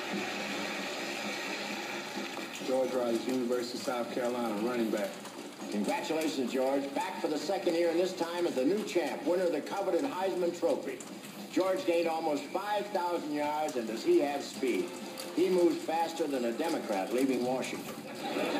George Rogers, University of South Carolina, running back. Congratulations, George. Back for the second year, and this time as the new champ, winner of the coveted Heisman Trophy. George gained almost 5,000 yards, and does he have speed? He moves faster than a Democrat leaving Washington.